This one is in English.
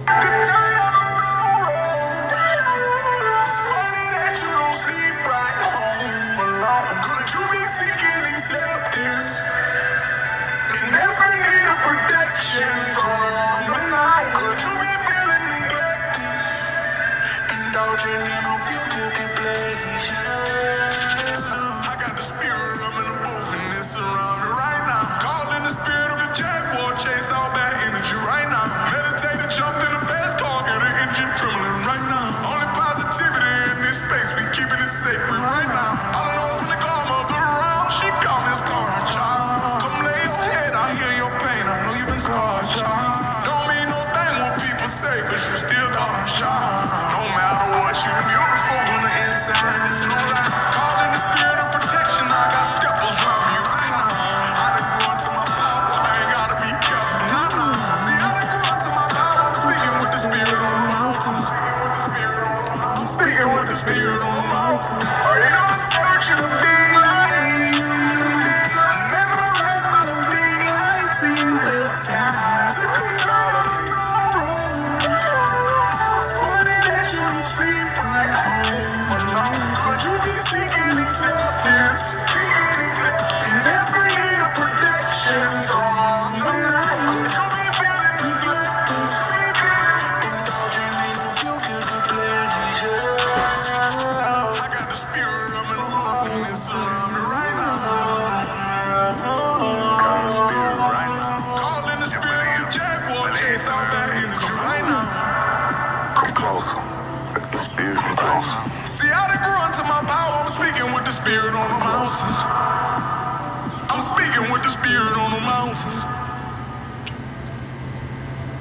Could you be seeking acceptance? In desperate need of protection from the night. Could you be feeling neglected? Indulging in a few guilty pleasures. I got the spirit, I'm in the booth and it's around me right now. Calling the spirit of the jaguar, chase all bad energy right now. Meditating, jumped in the fast car, hear the engine trembling right now. Only positivity in this space, we keeping it sacred right now. All I know is when the godmother around, she call me a star child. Come lay your head, I hear your pain, I know you've been scarred, child. Don't mean no thing what people say, cause you still gonna shine. No matter what, you beautiful on the inside, it's no lie. Calling the spirit of protection, I got steppers around me right now. I done grew into my power, I ain't gotta be careful, nah. See, I done grew into my power, I'm speaking with the spirit on the mountains. I'm speaking with the spirit on the mountains. Are you in search of the big light? Mesmerized by the big lights in the sky. So I'm tired of the road. It's funny that you don't sleep right home alone. Could you be seeking acceptance? In desperate need of protection from the night. Could you be feeling neglected? Indulging in a few guilty pleasures. I got the spirit, I'm in the room and it's around me right now. Got the spirit right now. Calling the spirit of the jaguar, chase out that energy right now. Come closer. Let the spirit come closer. See, I done grew into my power, I'm speaking with the spirit on the